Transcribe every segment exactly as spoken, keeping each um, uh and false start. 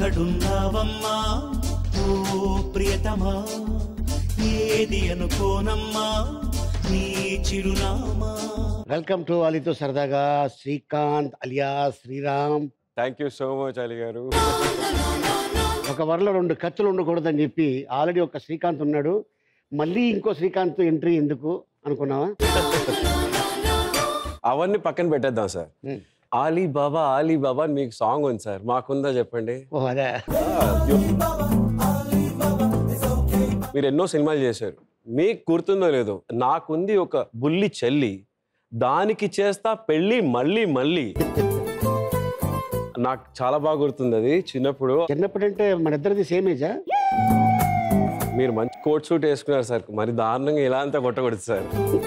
ఎక్కడున్నావమ్మా ఓ ప్రియతమా ఏది అనుకోనమ్మా నీ చిరునామా. వెల్కమ్ టు అలితో సరదాగా శ్రీకాంత్ అలియా Sriram. Thank you so much Ali garu. ఒక వరలో రెండు కత్తులు ఉండకూడదని చెప్పి ఆల్రెడీ ఒక శ్రీకాంత్ ఉన్నాడు, మళ్ళీ ఇంకో శ్రీకాంత్ ఎంట్రీ ఎందుకు అనుకున్నావా? అవన్నీ పక్కన పెట్టేద్దాం సార్. ఆలీ బాబా ఆలీ బాబా అని మీకు సాంగ్ ఉంది సార్, మాకుందా చెప్పండి? ఓ అదే. మీరు ఎన్నో సినిమాలు చేశారు, మీకు గుర్తుందో లేదో, నాకుంది ఒక బుల్లి చెల్లి, దానికి చేస్తా పెళ్ళి మళ్ళీ మళ్ళీ. నాకు చాలా బాగా గుర్తుంది అది. చిన్నప్పుడు చిన్నప్పుడు అంటే మన ఇద్దరిది సేమ్ ఏజా? మీరు మంచి కోట్ సూట్ వేసుకున్నారు సార్, మరి దారుణంగా ఇలా అంతా కొట్టకూడదు సార్.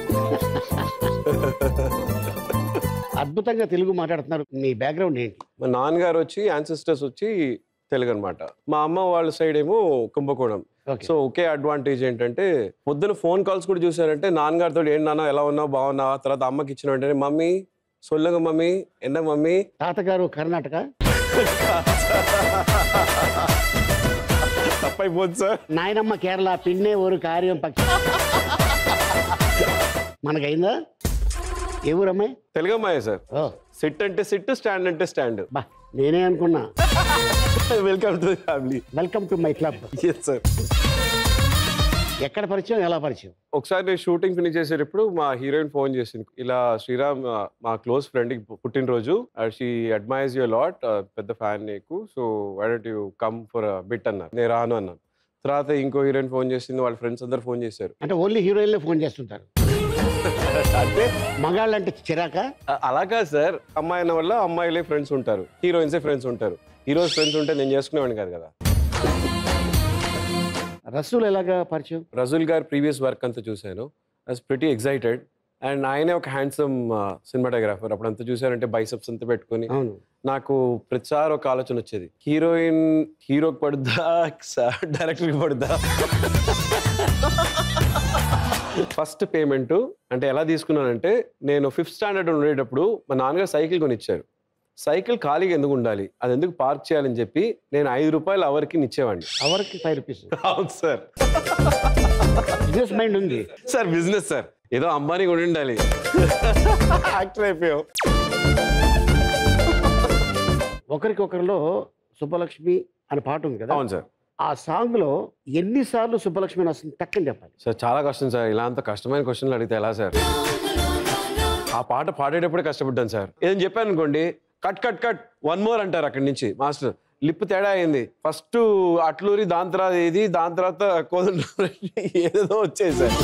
అద్భుతంగా తెలుగు మాట్లాడుతున్నారు. మీ బ్యాక్గ్రౌండ్ ఏంటి? మా నాన్నగారు వచ్చి యాన్సిస్టర్స్ వచ్చి తెలుగు అనమాట, మా అమ్మ వాళ్ళ సైడ్ ఏమో కుంభకోణం. సో ఒకే అడ్వాంటేజ్ ఏంటంటే పొద్దున ఫోన్ కాల్స్ కూడా చూసారంటే నాన్నగారితో ఏంటి నాన్న ఎలా ఉన్నావు బాగున్నావా, తర్వాత అమ్మకి ఇచ్చిన వెంటనే మమ్మీ సొల్లుగా మమ్మీ ఎన్న మమ్మీ. తాతగారు కర్ణాటక తప్పైపోతుంది సార్. నాయనమ్మ కేరళ, పిన్నే ఊరు కార్యం పక్షి. మనకైందా? ఏ ఊరమ్మాయి? తెలుగు అమ్మాయి సార్. సిట్ అంటే సిట్, స్టాండ్ అంటే స్టాండ్. బా నేనే అనుకున్నా. Welcome to family. Welcome to my club. Yes sir. ఎక్కడ పరిచయం, ఎలా పరిచయం? ఒకసారి నేను షూటింగ్ ఫినిష్ చేసేటప్పుడు మా హీరోయిన్ ఫోన్ చేసింది, ఇలా శ్రీరామ్ మా క్లోజ్ ఫ్రెండ్ పుట్టినరోజు, షీ అడ్మైర్స్ యూ లాట్, పెద్ద ఫ్యాన్ నీకు, so why don't you come for bit అన్నారు. నేను రాను అన్నాను. తర్వాత ఇంకో హీరోయిన్ ఫోన్ చేసింది, వాళ్ళ ఫ్రెండ్స్ అందరు ఫోన్ చేశారు. అంటే ఓన్లీ హీరోయిన్లే ఫోన్ చేస్తుంటారు అంటే మగాళ్ళు అంటే చిరాక? అలా కాదు సార్, అమ్మాయి అన్న వల్ల అమ్మాయిలే ఫ్రెండ్స్ ఉంటారు, హీరోయిన్సే ఫ్రెండ్స్ ఉంటారు. హీరోస్ ఫ్రెండ్స్ ఉంటే నేను చేసుకునేవాడిని కాదు కదా. రసూల్ ఎలాగా పరిచయం? రసూల్ గారి ప్రీవియస్ వర్క్ అంతా చూశాను, I was pretty excited. And ఆయనే ఒక హ్యాండ్సమ్ సినిమాటోగ్రాఫర్. అప్పుడు అంతా చూసారంటే బైసెప్స్ అంతా పెట్టుకుని, నాకు ప్రతిసారి ఒక ఆలోచన వచ్చేది, హీరోయిన్ హీరోకి పడుద్దా డైరెక్టర్కి పడుద్దా. ఫస్ట్ పేమెంట్ అంటే ఎలా తీసుకున్నానంటే, నేను ఫిఫ్త్ స్టాండర్డ్ ఉండేటప్పుడు మా నాన్నగారు సైకిల్ కొనిచ్చారు. సైకిల్ ఖాళీగా ఎందుకు ఉండాలి, అది ఎందుకు పార్క్ చేయాలని చెప్పి నేను ఐదు రూపాయలు అవర్కి ఇచ్చేవాడిని. అవర్కి ఫైవ్ రూపీస్? అవును సార్. బిజినెస్ మైండ్ ఉంది సార్. బిజినెస్ సార్, ఏదో అంబానీ కూడా ఉండాలి. యాక్టర్ అయిపోయావు. ఒకరికొకరిలో సుబ్బలక్ష్మి అనే పాట ఉంది కదా? అవును సార్. ఆ సాంగ్ లో ఎన్నిసార్లు సుబ్బలక్ష్మి వస్తుంది టక్కని చెప్పాలి సార్. చాలా కష్టం సార్, ఇలా అంత కష్టమైన క్వశ్చన్లు అడిగితే ఎలా సార్? ఆ పాట పాడేటప్పుడే కష్టపడ్డాను సార్. ఏదని చెప్పాను అనుకోండి, cut cut cut one more అంటారు అక్కడి నుంచి మాస్టర్. లిప్ తేడా అయింది, ఫస్ట్ అట్లూరి, దాని తర్వాత ఇది, దాని తర్వాత కోదండరామ్, ఏదేదో వచ్చేది సార్.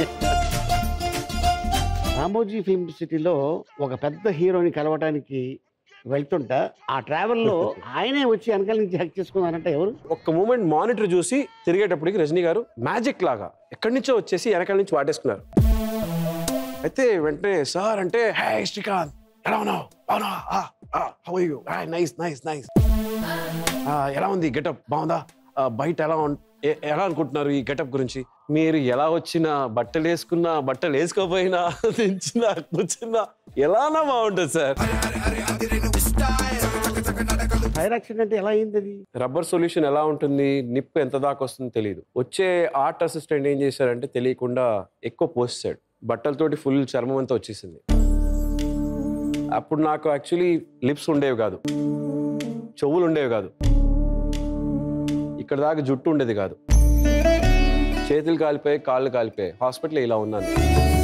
రామోజీ ఫిల్మ్ సిటీలో ఒక పెద్ద హీరోని కలవటానికి వెళ్తుంటా, ఆ ట్రావెల్లో ఆయనే వచ్చి వెనకాల నుంచి హక్ చేసుకున్నారంటే ఎవరు? ఒక్క మూమెంట్ మానిటర్ చూసి తిరిగేటప్పటికి రజనీ గారు మ్యాజిక్ లాగా ఎక్కడి నుంచో వచ్చేసి వెనకాల నుంచి వాటేసుకున్నారు. అయితే వెంటనే సార్ అంటే, హే శ్రీకాంత్ ఎలా ఉన్నావు, అవునా, how are you, nice nice nice, ఎలా ఉంది గెటప్, బాగుందా, బయట ఎలా ఎలా అనుకుంటున్నారు ఈ గెటప్ గురించి, మీరు ఎలా వచ్చినా బట్టలు వేసుకున్నా బట్టలు వేసుకోపోయినా దించినా కూర్చున్నా ఎలానా బాగుంటుంది సార్. ఫైర్ యాక్సిడెంట్ ఎలా అయింది? అది రబ్బర్ సొల్యూషన్ ఎలా ఉంటుంది, నిప్పు ఎంత దాకా వస్తుందో తెలియదు. వచ్చే ఆర్ట్ అసిస్టెంట్ ఏం చేశారంటే తెలియకుండా ఎక్కువ పోసాడు, బట్టలతోటి ఫుల్ చర్మం అంతా వచ్చేసింది. అప్పుడు నాకు యాక్చువల్లీ లిప్స్ ఉండేవి కాదు, చెవులు ఉండేవి కాదు, ఇక్కడ దాకా జుట్టు ఉండేది కాదు, చేతులు కాలిపోయాయి, కాళ్ళు కాలిపోయాయి. హాస్పిటల్ ఇలా ఉన్నాను.